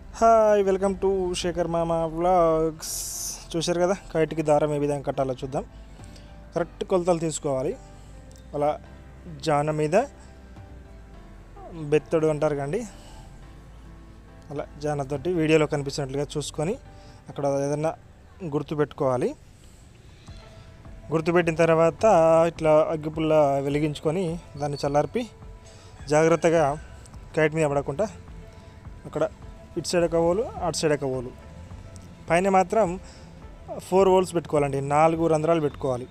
Hi welcome to Shekhar మామ vlogs. చూశారు కదా కైట్కి దారం ఏ విధంగా కట్టాలో చూద్దాం. కరెక్ట్ కొలతలు తీసుకోవాలి. అలా జాన మీద బెత్తడు అంటారు కండి, అలా జానతోటి వీడియోలో కనిపిస్తున్నట్లుగా చూసుకొని అక్కడ ఏదన్నా గుర్తుపెట్టుకోవాలి. గుర్తుపెట్టిన తర్వాత ఇట్లా అగ్గిపుల్ల వెలిగించుకొని దాన్ని చల్లార్పి జాగ్రత్తగా కైట్ మీద పడకుండా అక్కడ ఇటు సైడ్ ఒక హోలు అటు సైడ్ ఒక హోలు, పైన మాత్రం 4 హోల్స్ పెట్టుకోవాలండి. 4 రంధ్రాలు పెట్టుకోవాలి.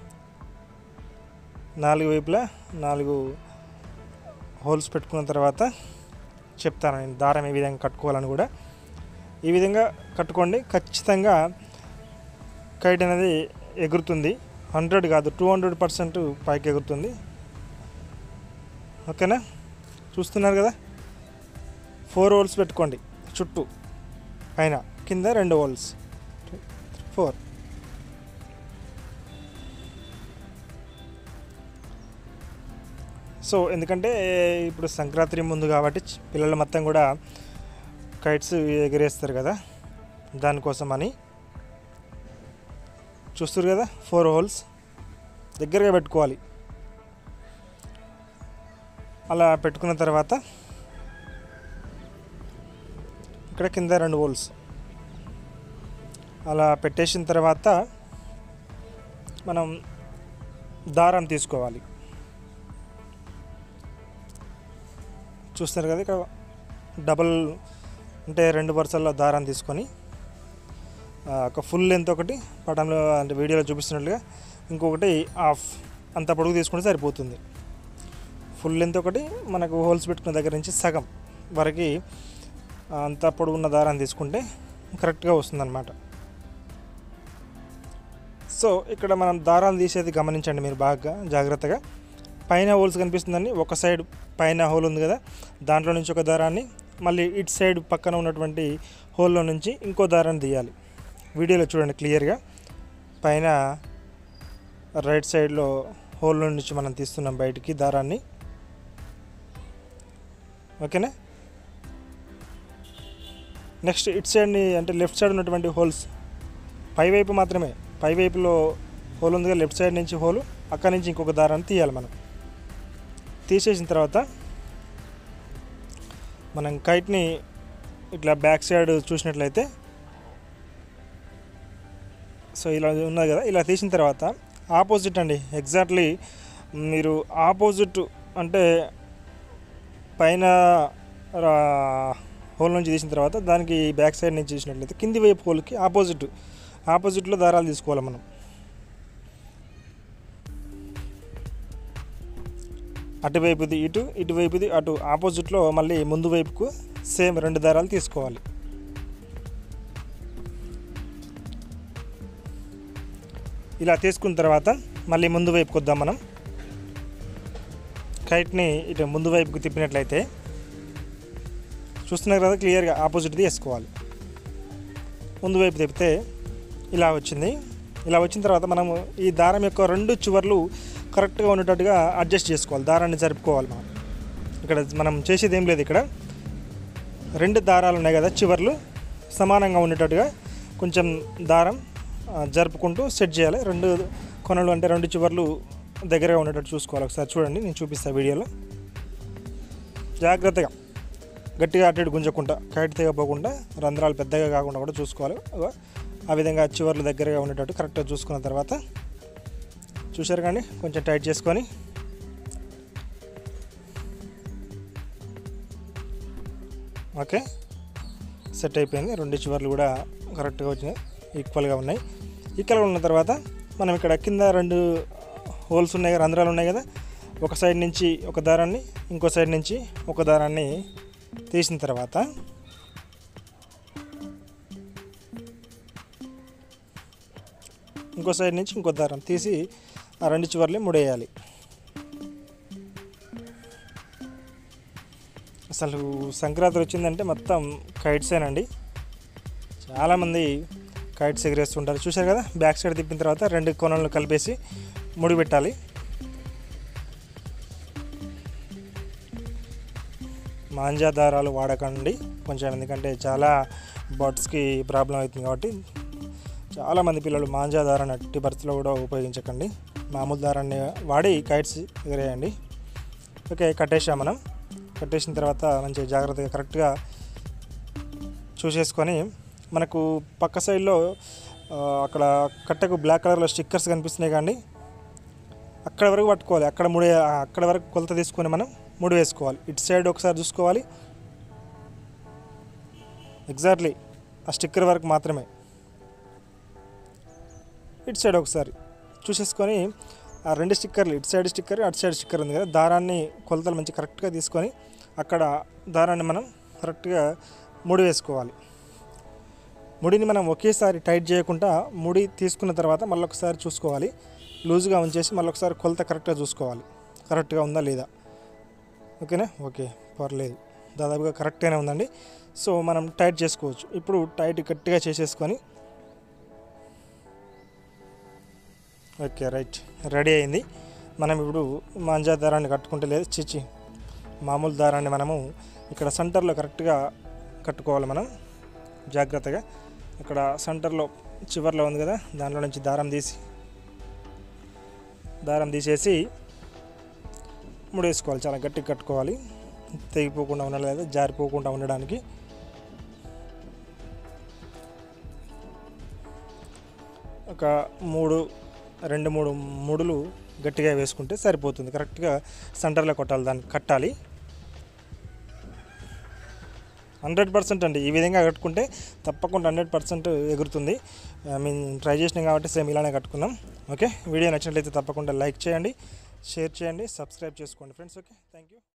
4 వైపులా 4 హోల్స్ పెట్టుకున్న తర్వాత చెప్తాను నేను దారం ఏ విధంగా కట్టుకోవాలని కూడా. ఈ విధంగా కట్టుకోండి. ఖచ్చితంగా కైట్ అనేది ఎగురుతుంది. 100 కాదు 200% పైకి ఎగురుతుంది. ఓకేనా, చూస్తున్నారు కదా. 4 హోల్స్ పెట్టుకోండి చుట్టూ, పైన కింద 2 హోల్స్, 4. సో ఎందుకంటే ఇప్పుడు సంక్రాంతి ముందు కాబట్టి పిల్లలు మొత్తం కూడా కైట్స్ ఎగరేస్తారు కదా, దానికోసం అని చూస్తారు కదా. 4 హోల్స్ దగ్గరగా పెట్టుకోవాలి. అలా పెట్టుకున్న తర్వాత ఇక్కడ కింద 2 హోల్స్ అలా పెట్టేసిన తర్వాత మనం దారం తీసుకోవాలి. చూస్తారు కదా ఇక్కడ డబల్ అంటే 2 వరుసల్లో దారం తీసుకొని ఒక ఫుల్ లెంత్ ఒకటి పటంలో అంటే వీడియోలో చూపిస్తున్నట్లుగా, ఇంకొకటి హాఫ్ అంత పొడుగు తీసుకుంటే సరిపోతుంది. ఫుల్ లెంత్ ఒకటి, మనకు హోల్స్ పెట్టుకున్న దగ్గర నుంచి సగం వరకు అంత పొడుగున్న దారాన్ని తీసుకుంటే కరెక్ట్గా వస్తుందన్నమాట. సో ఇక్కడ మనం దారాలు తీసేది గమనించండి మీరు బాగా జాగ్రత్తగా. పైన హోల్స్ కనిపిస్తుందండి, ఒక సైడ్ పైన హోల్ ఉంది కదా, దాంట్లో నుంచి ఒక దారాన్ని, మళ్ళీ ఇటు సైడ్ పక్కన ఉన్నటువంటి హోల్లో నుంచి ఇంకో దారాన్ని తీయాలి. వీడియోలో చూడండి క్లియర్గా. పైన రైట్ సైడ్లో హోల్ నుంచి మనం తీస్తున్నాం బయటికి దారాన్ని. ఓకేనా. నెక్స్ట్ ఇటు సైడ్ని అంటే లెఫ్ట్ సైడ్ ఉన్నటువంటి హోల్స్ పైవైపు మాత్రమే, పైవైపులో హోల్ ఉంది కదా, లెఫ్ట్ సైడ్ నుంచి హోలు, అక్కడి నుంచి ఇంకొక దారాన్ని తీయాలి మనం. తీసేసిన తర్వాత మనం కైట్ని ఇట్లా బ్యాక్ సైడ్ చూసినట్లయితే, సో ఇలా ఉన్నది కదా, ఇలా తీసిన తర్వాత ఆపోజిట్ అండి, ఎగ్జాక్ట్లీ మీరు ఆపోజిట్ అంటే పైన హోల్ నుంచి తీసిన తర్వాత దానికి బ్యాక్ సైడ్ నుంచి చూసినట్లయితే కింది వైపు హోల్కి ఆపోజిట్లో దారాలు తీసుకోవాలి మనం. అటువైపుది ఇటు, ఇటువైపుది అటు, ఆపోజిట్లో మళ్ళీ ముందు వైపుకు సేమ్ 2 దారాలు తీసుకోవాలి. ఇలా తీసుకున్న తర్వాత మళ్ళీ ముందు వైపుకి వద్దాం మనం. కైట్ని ఇటు ముందు వైపుకి తిప్పినట్లయితే చూస్తున్నారు కదా క్లియర్గా ఆపోజిట్ది వేసుకోవాలి. ముందు వైపు తిప్పితే ఇలా వచ్చింది. ఇలా వచ్చిన తర్వాత మనము ఈ దారం యొక్క 2 చివర్లు కరెక్ట్గా ఉండేటట్టుగా అడ్జస్ట్ చేసుకోవాలి. దారాన్ని జరుపుకోవాలి మనం. ఇక్కడ మనం చేసేది ఏం లేదు. ఇక్కడ 2 దారాలు ఉన్నాయి కదా, చివర్లు సమానంగా ఉండేటట్టుగా కొంచెం దారం జరుపుకుంటూ సెట్ చేయాలి. 2 కొనలు అంటే 2 చివర్లు దగ్గరగా ఉండేటట్టు చూసుకోవాలి. ఒకసారి చూడండి, నేను చూపిస్తాను వీడియోలో. జాగ్రత్తగా గట్టిగా అటు ఇటు గుంజకుండా, కైట్ తెగపోకుండా, రంధ్రాలు పెద్దగా కాకుండా కూడా చూసుకోవాలి. ఆ విధంగా చివర్లు దగ్గరగా ఉండేటట్టు కరెక్ట్గా చూసుకున్న తర్వాత చూశారు కానీ కొంచెం టైట్ చేసుకొని ఓకే సెట్ అయిపోయింది. 2 చివర్లు కూడా కరెక్ట్గా వచ్చినాయి, ఈక్వల్గా ఉన్నాయి. ఈక్వల్గా ఉన్న తర్వాత మనం ఇక్కడ కింద 2 హోల్స్ ఉన్నాయి కదా, రంధ్రాలు ఉన్నాయి కదా, ఒక సైడ్ నుంచి ఒక దారాన్ని, ఇంకో సైడ్ నుంచి ఒక దారాన్ని తీసిన తర్వాత ఇంకో సైడ్ నుంచి ఇంకో దారం తీసి ఆ 2 చివర్లు ముడేయాలి. అసలు సంక్రాంతి వచ్చిందంటే మొత్తం కైట్సేనండి. చాలామంది కైట్స్ ఎగరేస్తుంటారు. చూశారు కదా, బ్యాక్ సైడ్ తిప్పిన తర్వాత 2 కొనలను కలిపేసి ముడి పెట్టాలి. మాంజా దారాలు వాడకండి. కొంచెం, ఎందుకంటే చాలా బర్డ్స్కి ప్రాబ్లం అవుతుంది కాబట్టి. చాలామంది పిల్లలు మాంజా దారాన్ని అట్టి పరిస్థితిలో కూడా ఉపయోగించకండి, మామూలు దారాన్ని వాడి కైట్స్ ఎగరేయండి. ఓకే, కట్టేసాం మనం. కట్టేసిన తర్వాత మంచిగా జాగ్రత్తగా కరెక్ట్గా చూసేసుకొని, మనకు పక్క సైడ్లో అక్కడ కట్టకు బ్లాక్ కలర్లో స్టిక్కర్స్ కనిపిస్తున్నాయి కానీ అక్కడ వరకు పట్టుకోవాలి. అక్కడ వరకు కొలత తీసుకొని మనం ముడి వేసుకోవాలి. ఇటు సైడ్ ఒకసారి చూసుకోవాలి, ఎగ్జాక్ట్లీ ఆ స్టిక్కర్ వరకు మాత్రమే. ఇటు సైడ్ ఒకసారి చూసేసుకొని ఆ 2 స్టిక్కర్లు, ఇటు సైడ్ స్టిక్కర్ అటు సైడ్ స్టిక్కర్ ఉంది కదా, దారాన్ని కొలతలు మంచి కరెక్ట్గా తీసుకొని అక్కడ దారాన్ని మనం కరెక్ట్గా ముడి వేసుకోవాలి. ముడిని మనం ఒకేసారి టైట్ చేయకుండా ముడి తీసుకున్న తర్వాత మళ్ళీ ఒకసారి చూసుకోవాలి, లూజ్గా ఉంచేసి మళ్ళీ ఒకసారి కొలత కరెక్ట్గా చూసుకోవాలి, కరెక్ట్గా ఉందా లేదా. ఓకేనా? ఓకే, పర్లేదు, దాదాపుగా కరెక్ట్గానే ఉందండి. సో మనం టైట్ చేసుకోవచ్చు. ఇప్పుడు టైట్ గట్టిగా చేసేసుకొని, ఓకే రైట్, రెడీ అయింది. మనం ఇప్పుడు మాంజా దారాన్ని కట్టుకుంటే లేదు మామూలు దారాన్ని మనము ఇక్కడ సెంటర్లో కరెక్ట్గా కట్టుకోవాలి. మనం జాగ్రత్తగా ఇక్కడ సెంటర్లో చివర్లో ఉంది కదా, దాంట్లో నుంచి దారం తీసేసి ముడేసుకోవాలి. చాలా గట్టిగా కట్టుకోవాలి, తెగిపోకుండా ఉండలేదు, జారిపోకుండా ఉండడానికి. ఒక 2-3 ముడులు గట్టిగా వేసుకుంటే సరిపోతుంది. కరెక్ట్గా సెంటర్లో కట్టాలి. 100% అండి. ఈ విధంగా కట్టుకుంటే తప్పకుండా 100% ఎగురుతుంది. ట్రై చేసినాం కాబట్టి సేమ్ ఇలానే కట్టుకున్నాం. ఓకే, వీడియో నచ్చినట్లయితే తప్పకుండా లైక్ చేయండి, షేర్ చేయండి, సబ్స్క్రైబ్ చేసుకోండి ఫ్రెండ్స్. Okay, thank you.